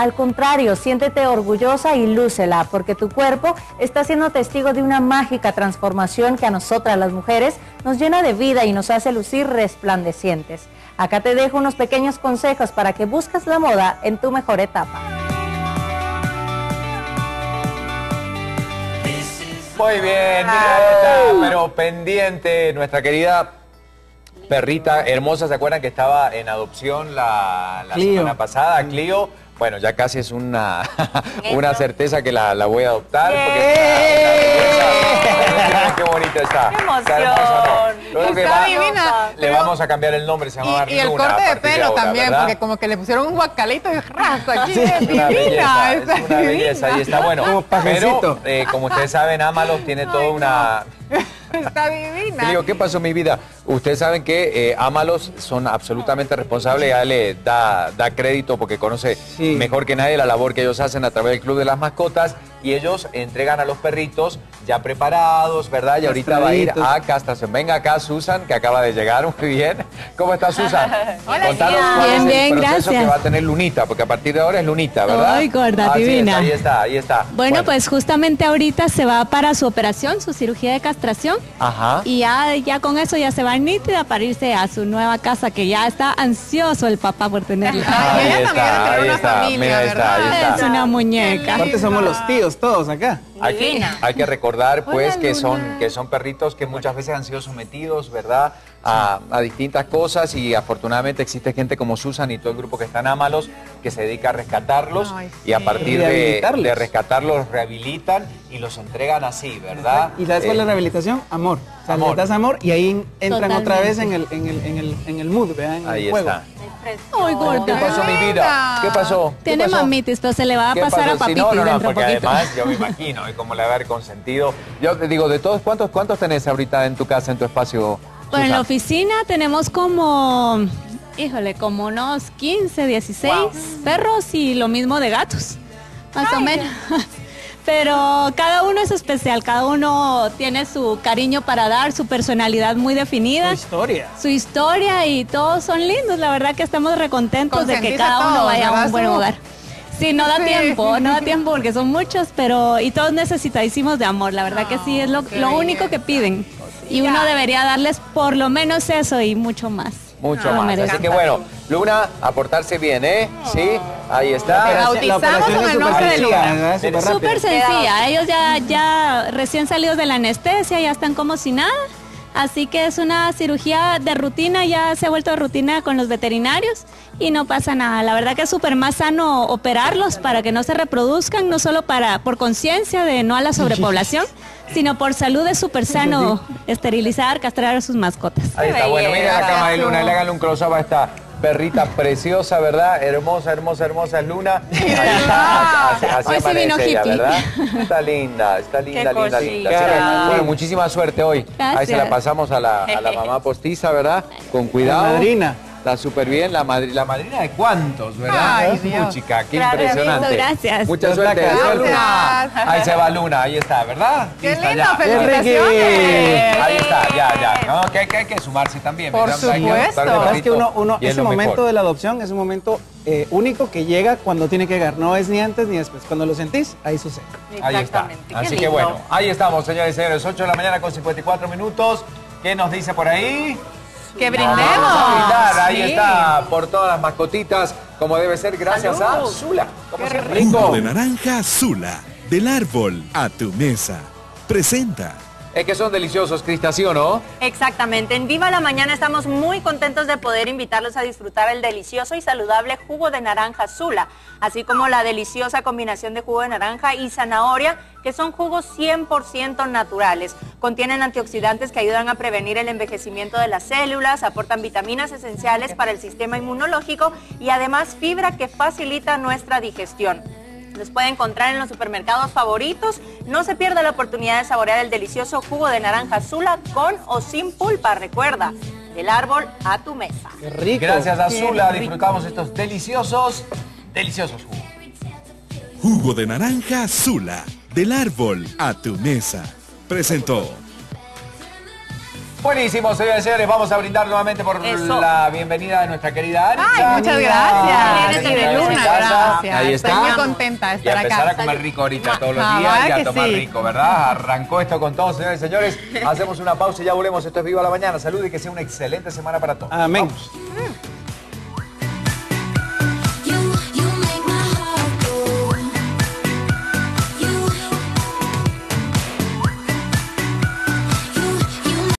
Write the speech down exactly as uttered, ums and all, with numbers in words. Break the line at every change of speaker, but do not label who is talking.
Al contrario, siéntete orgullosa y lúcela, porque tu cuerpo está siendo testigo de una mágica transformación que a nosotras las mujeres nos llena de vida y nos hace lucir resplandecientes. Acá te dejo unos pequeños consejos para que busques la moda en tu mejor etapa.
Muy bien, mira, está, pero pendiente nuestra querida perrita hermosa. ¿Se acuerdan que estaba en adopción la, la semana pasada, Clio? Bueno, ya casi es una, una certeza que la, la voy a adoptar. Porque está, qué bonita está.
¡Qué emoción!
Está hermosa, ¿no? Luego
Está
va,
divina.
Le
Pero,
vamos a cambiar el nombre, se llama
y, y el
Luna,
corte de pelo
de ahora,
también,
¿verdad?
porque como que le pusieron un guacalito de raza aquí.
Sí,
Es
es una belleza,
divina,
es
está
una belleza,
divina.
ahí está. Bueno,
Como pajecito.
pero eh, como ustedes saben, Ámalos tiene toda
Ay,
una...
Está divina.
Clio, ¿qué pasó, mi vida? Ustedes saben que eh, Ámalos son absolutamente responsables, ya le da, da crédito porque conoce
Sí.
mejor que nadie la labor que ellos hacen a través del Club de las Mascotas, y ellos entregan a los perritos ya preparados, ¿verdad? Y ahorita va a ir a castración. Venga acá, Susan, que acaba de llegar, muy bien. ¿Cómo está, Susan?
Hola,
Contanos
tía.
cuál
Bien,
es
bien,
el proceso
gracias.
que va a tener Lunita, porque a partir de ahora es Lunita, ¿verdad?
Ay, gorda,
Así es,
divina.
ahí está, ahí está.
Bueno, pues justamente ahorita se va para su operación, su cirugía de castración.
Ajá.
Y ya, ya con eso ya se va nítida para irse a su nueva casa, que ya está ansioso el papá por tenerla.
Ay, ella
Ahí
también
está,
debe tener
ahí
una
está,
familia,
mira, ahí está, ahí
¿verdad?
está.
Es una muñeca.
Aparte somos los tíos todos acá.
Hay que,
Divina.
hay que recordar pues
Hola,
que
Luna.
son, que son perritos que muchas veces han sido sometidos, ¿verdad? A, a distintas cosas, y afortunadamente existe gente como Susan y todo el grupo que está en Ámalos que se dedica a rescatarlos.
Ay,
Y a
sí.
partir de,
Rehabilitarlos.
de rescatarlos los rehabilitan y los entregan así, ¿verdad?
¿Y sabes cuál es la
Eh,
rehabilitación? Amor. O sea,
Amor.
les das amor y ahí entran
Totalmente.
otra vez en el, en el, en el, en el mood, ¿verdad? En
Ahí
el juego.
está.
Ay, gorda.
¿Qué pasó, mi vida? ¿Qué pasó? ¿Qué
Tiene
pasó?
mamitis, pero se le va a
¿Qué
pasar
pasó?
a papitis
Sí, no, no, no,
dentro de
porque
poquito.
además yo me imagino, y como le va a haber consentido. Yo te digo, de todos, ¿cuántos, cuántos tenés ahorita en tu casa, en tu espacio?
Bueno, en la
Susan?
oficina tenemos como, híjole, como unos quince, dieciséis perros y lo mismo de gatos, más o menos. Pero cada uno es especial, cada uno tiene su cariño para dar, su personalidad muy definida,
Su historia.
su historia, y todos son lindos. La verdad que estamos recontentos de que
Consentís
cada
a
uno
todos,
vaya a
¿verdad,
un buen
Su?
hogar. Sí, no da
Sí.
tiempo, no da tiempo porque son muchos, pero y todos necesitadísimos de amor. La verdad que sí, es lo,
qué
lo único
belleza.
que piden. Y uno debería darles por lo menos eso y mucho más.
Mucho
Lo
más.
merecen.
Así que bueno, Luna, a portarse bien, ¿eh? Sí, ahí está.
Te bautizamos
operación
con
es
el
súper
nombre de
sencilla,
Luna.
¿verdad? Súper rápido.
Súper sencilla, ellos ya, ya recién salidos de la anestesia, ya están como si nada. Así que es una cirugía de rutina, ya se ha vuelto de rutina con los veterinarios y no pasa nada. La verdad que es súper más sano operarlos para que no se reproduzcan, no solo para por conciencia de no a la sobrepoblación, sino por salud. Es súper sano esterilizar, castrar a sus mascotas.
Ahí está, bueno, miren la
belleza.
cama de Luna, le háganle un close-up a esta perrita preciosa, ¿verdad? Hermosa, hermosa, hermosa es Luna. Ahí está, así, así
Hoy sí vino
amanece ella,
hippie.
¿verdad? Está linda, está linda,
Qué
linda, linda.
cosita.
Así que, bueno, muchísima suerte hoy. Ahí se la
Gracias.
pasamos a la, a la mamá postiza, ¿verdad? Con cuidado.
La madrina.
Está súper bien, la, madri la madrina de cuántos, ¿verdad?
Ay,
Es
Dios.
chica, qué
Gracias,
impresionante.
gracias.
Mucha
Dios
suerte.
la
Adiós,
gracias.
Luna. Ahí se va Luna, ahí está, ¿verdad?
¡Qué
Lista,
lindo!
ya.
¡Felicitaciones!
Ahí está, ya, ya. No, que hay que, hay que sumarse también.
Por
¿verdad? Hay que
supuesto.
adoptar el
La verdad es que
perrito
uno, uno
y es
ese
lo
momento
mejor.
de la adopción es un momento eh, único que llega cuando tiene que llegar. No es ni antes ni después. Cuando lo sentís, ahí sucede.
Ahí está.
Exactamente. Qué
Así que
lindo.
bueno, ahí estamos, señores y señores. ocho de la mañana con cincuenta y cuatro minutos. ¿Qué nos dice por ahí?
¡Que brindemos!
Vamos a brindar. Ahí
Sí.
está, por todas las mascotitas, como debe ser, gracias
Salud.
a Zula. Como
Qué
siempre,
rico.
rico.
Jugo de naranja Zula, del árbol a tu mesa. Presenta.
Es que son deliciosos, Crista, ¿sí o no?
Exactamente. En Viva la Mañana estamos muy contentos de poder invitarlos a disfrutar el delicioso y saludable jugo de naranja Zula, así como la deliciosa combinación de jugo de naranja y zanahoria, que son jugos cien por ciento naturales. Contienen antioxidantes que ayudan a prevenir el envejecimiento de las células, aportan vitaminas esenciales para el sistema inmunológico y además fibra que facilita nuestra digestión. Los puede encontrar en los supermercados favoritos. No se pierda la oportunidad de saborear el delicioso jugo de naranja Zula con o sin pulpa. Recuerda, del árbol a tu mesa.
Qué rico.
Gracias a
Qué
Zula
rico.
disfrutamos estos deliciosos, deliciosos jugos.
Jugo de naranja Zula, del árbol a tu mesa. Presentó.
Buenísimo, señoras y señores, vamos a brindar nuevamente por
Eso.
la bienvenida de nuestra querida Anita.
Ay, muchas gracias.
Vienes de
De
luna,
luna,
gracias. Ahí
Estoy
está.
muy contenta de
Y a
estar
empezar
acá.
a comer rico ahorita todos los
Ah,
días y
¿verdad
a
que
tomar
sí?
rico, ¿verdad? Arrancó esto con todo, señores y señores. Hacemos una pausa y ya volvemos. Esto es Viva la Mañana. Salud y que sea una excelente semana para todos.
Amén.
Vamos.